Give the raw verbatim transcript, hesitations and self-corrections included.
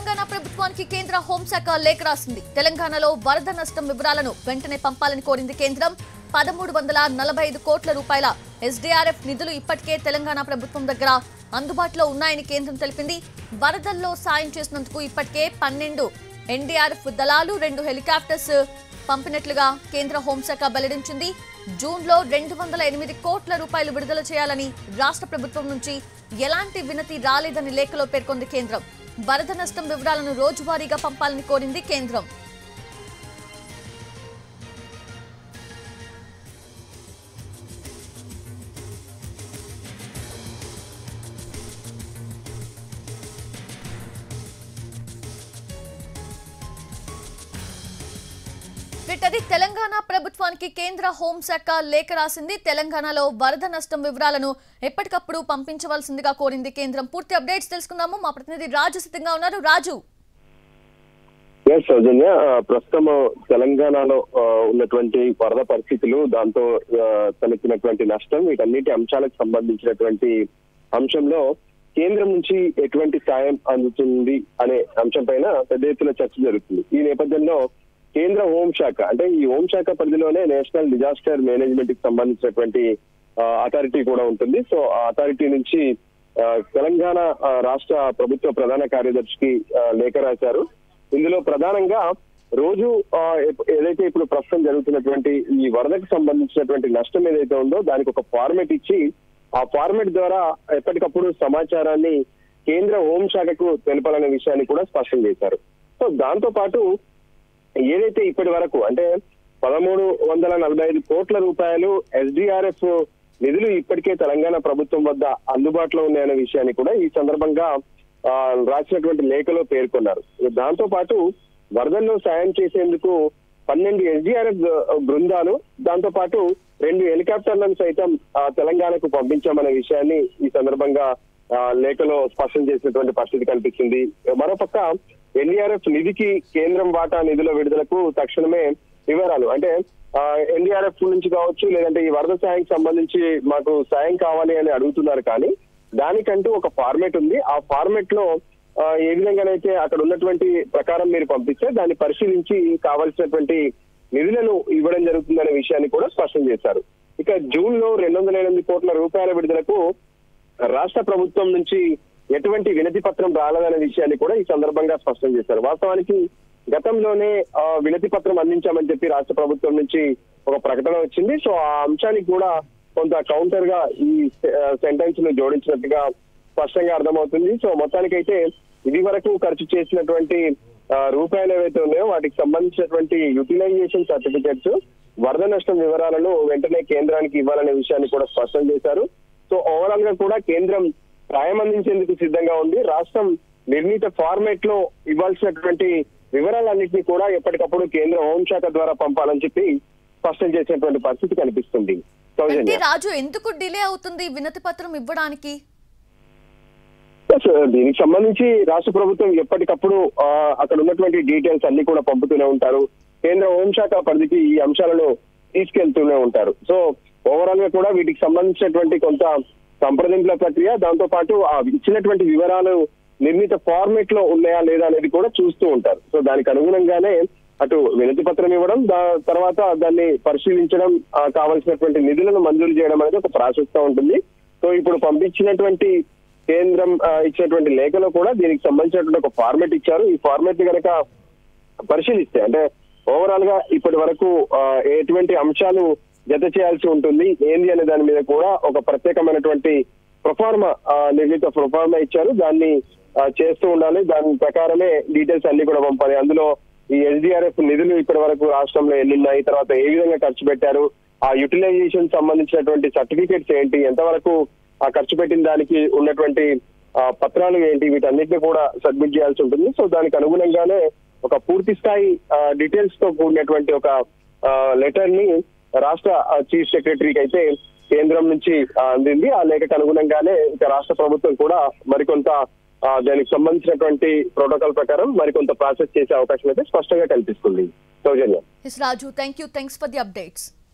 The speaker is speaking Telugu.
తెలంగాణ ప్రభుత్వానికి కేంద్ర హోంశాఖ లేఖ రాసింది. తెలంగాణలో వరద నష్టం వివరాలను వెంటనే పంపాలని కోరింది కేంద్రం. పదమూడు వందల నలభై ఐదు కోట్ల రూపాయల ఎస్డీఆర్ఎఫ్ నిధులు ఇప్పటికే తెలంగాణ ప్రభుత్వం దగ్గర అందుబాటులో ఉన్నాయని కేంద్రం తెలిపింది. వరదల్లో సాయం చేసినందుకు ఇప్పటికే పన్నెండు ఎన్డీఆర్ఎఫ్ దళాలు, రెండు హెలికాప్టర్స్ పంపినట్లుగా కేంద్ర హోంశాఖ వెల్లడించింది. జూన్లో రెండు వందల ఎనిమిది కోట్ల రూపాయలు విడుదల చేయాలని రాష్ట్ర ప్రభుత్వం నుంచి ఎలాంటి వినతి రాలేదని లేఖలో పేర్కొంది కేంద్రం. వరద నష్టం వివరాలను రోజువారీగా పంపాలని కోరింది కేంద్రం. తెలంగాణ ప్రభుత్వానికి కేంద్ర హోంశాఖ లేఖ రాసింది. తెలంగాణలో వరద నష్టం వివరాలను ఎప్పటికప్పుడు పంపించవలసిందిగా కోరింది కేంద్రం. పూర్తి అప్డేట్స్ తెలుసుకుందాము. మా ప్రతినిధి రాజు సిద్ధంగా ఉన్నారు. రాజు, సౌజన్య, ప్రస్తుతం తెలంగాణలో ఉన్నటువంటి వరద పరిస్థితులు, దాంతో తలెత్తినటువంటి నష్టం, వీటన్నిటి అంశాలకు సంబంధించినటువంటి అంశంలో కేంద్రం నుంచి ఎటువంటి సాయం అందుతుంది అనే అంశం పైన పెద్ద ఎత్తున చర్చ జరుగుతుంది. ఈ నేపథ్యంలో కేంద్ర హోంశాఖ, అంటే ఈ హోంశాఖ పరిధిలోనే నేషనల్ డిజాస్టర్ మేనేజ్మెంట్ కి సంబంధించినటువంటి అథారిటీ కూడా ఉంటుంది. సో ఆ అథారిటీ నుంచి తెలంగాణ రాష్ట్ర ప్రభుత్వ ప్రధాన కార్యదర్శికి లేఖ రాశారు. ఇందులో ప్రధానంగా రోజు ఏదైతే ఇప్పుడు ప్రస్తుతం జరుగుతున్నటువంటి ఈ వరదకు సంబంధించినటువంటి నష్టం ఏదైతే ఉందో దానికి ఒక ఫార్మెట్ ఇచ్చి, ఆ ఫార్మెట్ ద్వారా ఎప్పటికప్పుడు సమాచారాన్ని కేంద్ర హోంశాఖకు తెలపాలనే విషయాన్ని కూడా స్పష్టం చేశారు. సో దాంతో పాటు ఏదైతే ఇప్పటి వరకు అంటే పదమూడు వందల నలభై ఐదు కోట్ల రూపాయలు ఎస్డీఆర్ఎఫ్ నిధులు ఇప్పటికే తెలంగాణ ప్రభుత్వం వద్ద అందుబాటులో ఉన్నాయనే విషయాన్ని కూడా ఈ సందర్భంగా రాసినటువంటి లేఖలో పేర్కొన్నారు. దాంతో పాటు వరదల్లో సాయం చేసేందుకు పన్నెండు ఎస్డీఆర్ఎఫ్ బృందాలు, దాంతో పాటు రెండు హెలికాప్టర్లను సైతం తెలంగాణకు పంపించామనే విషయాన్ని ఈ సందర్భంగా లేఖలో స్పష్టం చేసినటువంటి పరిస్థితి కనిపిస్తుంది. మరోపక్క ఎన్డీఆర్ఎఫ్ నిధికి కేంద్రం వాటా నిధుల విడుదలకు తక్షణమే వివరాలు, అంటే ఎన్డీఆర్ఎఫ్ నుంచి కావచ్చు, లేదంటే ఈ వరద సాయంకి సంబంధించి మాకు సాయం కావాలి అని అడుగుతున్నారు. కానీ దానికంటూ ఒక ఫార్మేట్ ఉంది. ఆ ఫార్మేట్ లో ఏ విధంగానైతే అక్కడ ఉన్నటువంటి ప్రకారం మీరు పంపిస్తే దాన్ని పరిశీలించి కావాల్సినటువంటి నిధులను ఇవ్వడం జరుగుతుందనే విషయాన్ని కూడా స్పష్టం చేశారు. ఇక జూన్ లో రెండు వందల ఎనిమిది కోట్ల రూపాయల విడుదలకు రాష్ట్ర ప్రభుత్వం నుంచి ఎటువంటి వినతి పత్రం రాలేదనే విషయాన్ని కూడా ఈ సందర్భంగా స్పష్టం చేశారు. వాస్తవానికి గతంలోనే వినతి పత్రం అందించామని చెప్పి రాష్ట్ర ప్రభుత్వం నుంచి ఒక ప్రకటన వచ్చింది. సో ఆ అంశానికి కూడా కొంత కౌంటర్ గా ఈ సెంటెన్స్ ను జోడించినట్టుగా స్పష్టంగా అర్థమవుతుంది. సో మొత్తానికైతే ఇది వరకు ఖర్చు చేసినటువంటి రూపాయలు ఏవైతే ఉన్నాయో వాటికి సంబంధించినటువంటి యూటిలైజేషన్ సర్టిఫికెట్స్, వరద నష్టం వివరాలను వెంటనే కేంద్రానికి ఇవ్వాలనే విషయాన్ని కూడా స్పష్టం చేశారు. సో ఓవరాల్ గా కూడా కేంద్రం సాయం అందించేందుకు సిద్ధంగా ఉంది. రాష్ట్రం నిర్ణీత ఫార్మేట్ లో ఇవ్వాల్సినటువంటి వివరాలన్నింటినీ కూడా ఎప్పటికప్పుడు కేంద్ర హోంశాఖ ద్వారా పంపాలని చెప్పి స్పష్టం చేసినటువంటి పరిస్థితి కనిపిస్తుంది. రాజు, ఎందుకు డిలే అవుతుంది వినతి పత్రం ఇవ్వడానికి? దీనికి సంబంధించి రాష్ట్ర ప్రభుత్వం ఎప్పటికప్పుడు అక్కడ ఉన్నటువంటి డీటెయిల్స్ అన్ని కూడా పంపుతూనే ఉంటారు. కేంద్ర హోంశాఖ పరిధికి ఈ అంశాలను తీసుకెళ్తూనే ఉంటారు. సో ఓవరాల్ గా కూడా వీటికి సంబంధించినటువంటి కొంత సంప్రదింపుల ప్రక్రియ, దాంతో పాటు ఆ ఇచ్చినటువంటి వివరాలు నిర్ణీత ఫార్మేట్ లో ఉన్నాయా లేదా అనేది కూడా చూస్తూ ఉంటారు. సో దానికి అనుగుణంగానే అటు వినతి పత్రం ఇవ్వడం, తర్వాత దాన్ని పరిశీలించడం, కావాల్సినటువంటి నిధులను మంజూరు చేయడం అనేది ఒక ప్రాసెస్ గా ఉంటుంది. సో ఇప్పుడు పంపించినటువంటి కేంద్రం ఇచ్చినటువంటి లేఖలో కూడా దీనికి సంబంధించినటువంటి ఒక ఫార్మేట్ ఇచ్చారు. ఈ ఫార్మేట్ ని కనుక పరిశీలిస్తే, అంటే ఓవరాల్ గా ఇప్పటి వరకు ఎటువంటి అంశాలు జత చేయాల్సి ఉంటుంది ఏంది అనే దాని మీద కూడా ఒక ప్రత్యేకమైనటువంటి ప్రొఫార్మా, నిర్ణీత ప్రొఫార్మా ఇచ్చారు. దాన్ని చేస్తూ ఉండాలి. దాని ప్రకారమే డీటెయిల్స్ అన్ని కూడా పంపాలి. అందులో ఈ ఎస్డీఆర్ఎఫ్ నిధులు ఇప్పటి వరకు రాష్ట్రంలో ఎన్నున్నాయి, తర్వాత ఏ విధంగా ఖర్చు పెట్టారు, ఆ యూటిలైజేషన్ సంబంధించినటువంటి సర్టిఫికేట్స్ ఏంటి, ఎంతవరకు ఆ ఖర్చు పెట్టిన దానికి ఉన్నటువంటి పత్రాలు ఏంటి, వీటన్నిటిని కూడా సబ్మిట్ చేయాల్సి ఉంటుంది. సో దానికి అనుగుణంగానే ఒక పూర్తి స్థాయి డీటెయిల్స్ తో కూడినటువంటి ఒక లెటర్ ని రాష్ట్ర చీఫ్ సెక్రటరీకి అయితే కేంద్రం నుంచి అందింది. ఆ లేఖకు అనుగుణంగానే ఇక రాష్ట్ర ప్రభుత్వం కూడా మరికొంత దానికి సంబంధించినటువంటి ప్రోటోకాల్ ప్రకారం మరికొంత ప్రాసెస్ చేసే అవకాశం అయితే స్పష్టంగా కనిపిస్తుంది. Soujanya. Raju, thank you. Thanks for the updates.